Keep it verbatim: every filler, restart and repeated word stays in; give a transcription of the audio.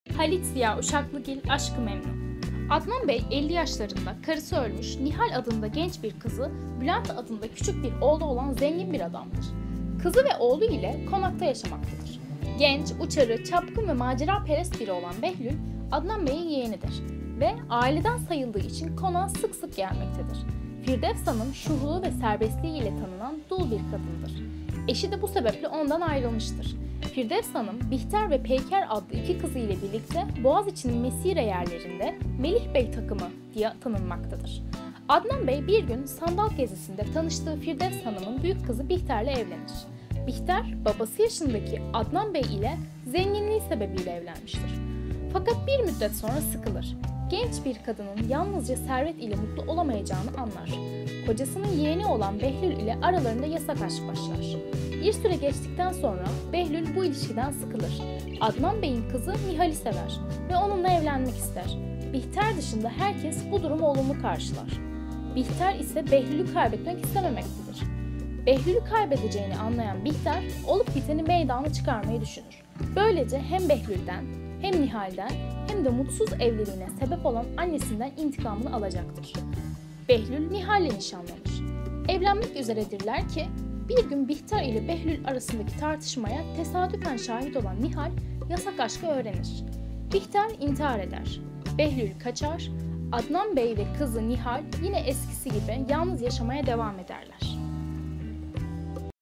Halit Ziya Uşaklıgil Aşk-ı Memnu. Adnan Bey elli yaşlarında, karısı ölmüş, Nihal adında genç bir kızı, Bülent adında küçük bir oğlu olan zengin bir adamdır. Kızı ve oğlu ile konakta yaşamaktadır. Genç, uçarı, çapkın ve maceraperest biri olan Behlül, Adnan Bey'in yeğenidir ve aileden sayıldığı için konağa sık sık gelmektedir. Firdevs Hanım şuhluğu ve serbestliği ile tanınan dul bir kadındır. Eşi de bu sebeple ondan ayrılmıştır. Firdevs Hanım, Bihter ve Peyker adlı iki kızı ile birlikte Boğaziçi'nin Mesire yerlerinde Melih Bey takımı diye tanınmaktadır. Adnan Bey bir gün sandal gezisinde tanıştığı Firdevs Hanım'ın büyük kızı Bihter'le evlenir. Bihter, babası yaşındaki Adnan Bey ile zenginliği sebebiyle evlenmiştir. Fakat bir müddet sonra sıkılır. Genç bir kadının yalnızca servet ile mutlu olamayacağını anlar. Kocasının yeğeni olan Behlül ile aralarında yasak aşk başlar. Bir süre geçtikten sonra Behlül bu ilişkiden sıkılır. Adnan Bey'in kızı Nihal'i sever ve onunla evlenmek ister. Bihter dışında herkes bu durumu olumlu karşılar. Bihter ise Behlül'ü kaybetmek istememektedir. Behlül'ü kaybedeceğini anlayan Bihter, olup biteni meydana çıkarmayı düşünür. Böylece hem Behlül'den, hem Nihal'den, hem de mutsuz evliliğine sebep olan annesinden intikamını alacaktır. Behlül Nihal'le nişanlanır. Evlenmek üzeredirler ki bir gün Bihter ile Behlül arasındaki tartışmaya tesadüfen şahit olan Nihal yasak aşkı öğrenir. Bihter intihar eder. Behlül kaçar. Adnan Bey ve kızı Nihal yine eskisi gibi yalnız yaşamaya devam ederler.